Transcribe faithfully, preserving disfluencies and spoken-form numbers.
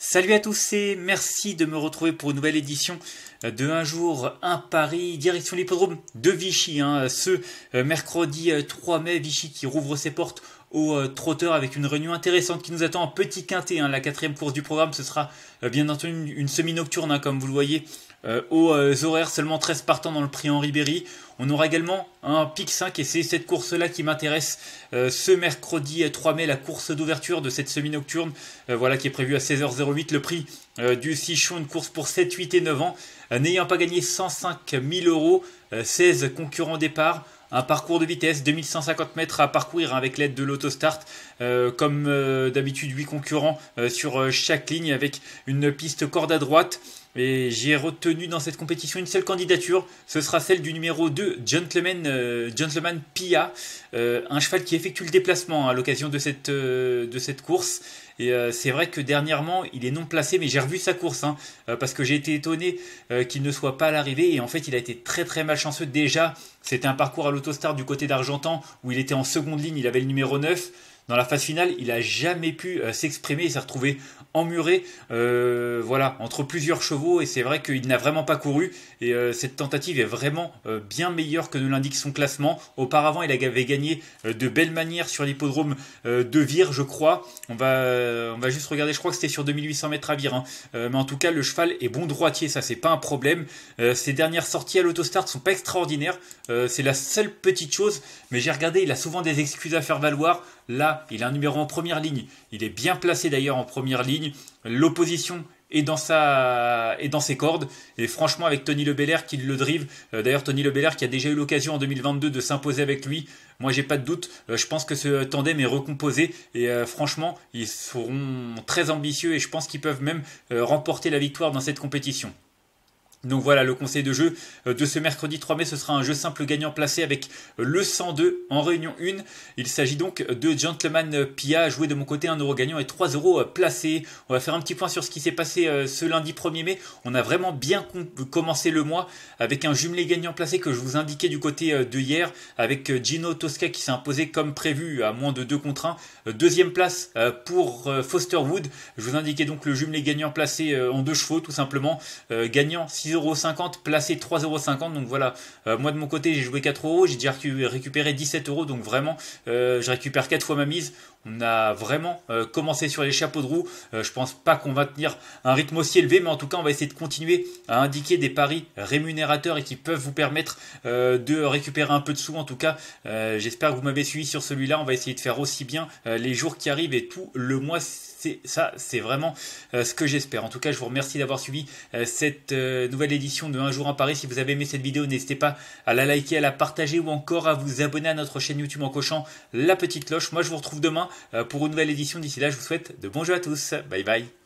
Salut à tous et merci de me retrouver pour une nouvelle édition de Un jour, un pari, direction l'hippodrome de Vichy, hein, ce mercredi trois mai, Vichy qui rouvre ses portes au euh, trotteur avec une réunion intéressante qui nous attend en petit quintet, hein. La quatrième course du programme, ce sera euh, bien entendu une, une semi-nocturne, hein, comme vous le voyez, euh, aux euh, horaires, seulement treize partants dans le prix Henri Berry. On aura également un pic cinq et c'est cette course-là qui m'intéresse euh, ce mercredi trois mai, la course d'ouverture de cette semi-nocturne, euh, voilà, qui est prévue à seize heures zéro huit, le prix euh, du Sichon, une course pour sept, huit et neuf ans, euh, n'ayant pas gagné cent cinq mille euros, euh, seize concurrents départ. Un parcours de vitesse, deux mille cent cinquante mètres à parcourir avec l'aide de l'autostart. Euh, comme euh, d'habitude, huit concurrents euh, sur euh, chaque ligne avec une piste corde à droite. Et j'ai retenu dans cette compétition une seule candidature, ce sera celle du numéro deux, Gentleman, euh, Gentleman Pia, euh, un cheval qui effectue le déplacement, hein, à l'occasion de cette, euh, de cette course. Et euh, c'est vrai que dernièrement, il est non placé, mais j'ai revu sa course, hein, euh, parce que j'ai été étonné euh, qu'il ne soit pas à l'arrivée. Et en fait, il a été très très malchanceux. Déjà, c'était un parcours à l'autostart du côté d'Argentan, où il était en seconde ligne, il avait le numéro neuf. Dans la phase finale, il n'a jamais pu euh, s'exprimer, il s'est retrouvé emmuré, euh, voilà, entre plusieurs chevaux, et c'est vrai qu'il n'a vraiment pas couru, et euh, cette tentative est vraiment euh, bien meilleure que ne l'indique son classement. Auparavant, il avait gagné euh, de belle manière sur l'hippodrome euh, de Vire, je crois. On va, euh, on va juste regarder, je crois que c'était sur deux mille huit cents mètres à Vire, hein. euh, mais en tout cas, le cheval est bon droitier, ça c'est pas un problème. Euh, ses dernières sorties à l'autostart sont pas extraordinaires, euh, c'est la seule petite chose, mais j'ai regardé, il a souvent des excuses à faire valoir. Là, il a un numéro en première ligne. Il est bien placé d'ailleurs en première ligne. L'opposition est dans, sa... est dans ses cordes. Et franchement, avec Tony Le Belair qui le drive. Euh, d'ailleurs, Tony Le Belair qui a déjà eu l'occasion en deux mille vingt-deux de s'imposer avec lui. Moi, j'ai pas de doute. Euh, je pense que ce tandem est recomposé. Et euh, franchement, ils seront très ambitieux. Et je pense qu'ils peuvent même euh, remporter la victoire dans cette compétition. Donc voilà, le conseil de jeu de ce mercredi trois mai, ce sera un jeu simple gagnant placé avec le cent deux en réunion un. Il s'agit donc de Gentleman Pia, joué de mon côté un euro gagnant et trois euros placés. On va faire un petit point sur ce qui s'est passé ce lundi premier mai. On a vraiment bien commencé le mois avec un jumelé gagnant placé que je vous indiquais du côté de hier, avec Gino Tosca qui s'est imposé comme prévu à moins de deux contre un. Deuxième place pour Foster Wood. Je vous indiquais donc le jumelé gagnant placé en deux chevaux tout simplement, gagnant six euros cinquante, placé trois euros cinquante. Donc voilà, euh, moi de mon côté j'ai joué quatre euros, j'ai déjà récupéré dix-sept euros, donc vraiment euh, je récupère quatre fois ma mise. On a vraiment euh, commencé sur les chapeaux de roue. Euh, je pense pas qu'on va tenir un rythme aussi élevé, mais en tout cas on va essayer de continuer à indiquer des paris rémunérateurs et qui peuvent vous permettre euh, de récupérer un peu de sous. En tout cas, euh, j'espère que vous m'avez suivi sur celui-là. On va essayer de faire aussi bien euh, les jours qui arrivent et tout le mois. C'est ça, c'est vraiment euh, ce que j'espère. En tout cas, je vous remercie d'avoir suivi euh, cette euh, nouvelle édition de Un jour un pari. Si vous avez aimé cette vidéo, n'hésitez pas à la liker, à la partager ou encore à vous abonner à notre chaîne YouTube en cochant la petite cloche. Moi, je vous retrouve demain euh, pour une nouvelle édition. D'ici là, je vous souhaite de bons jeux à tous. Bye bye.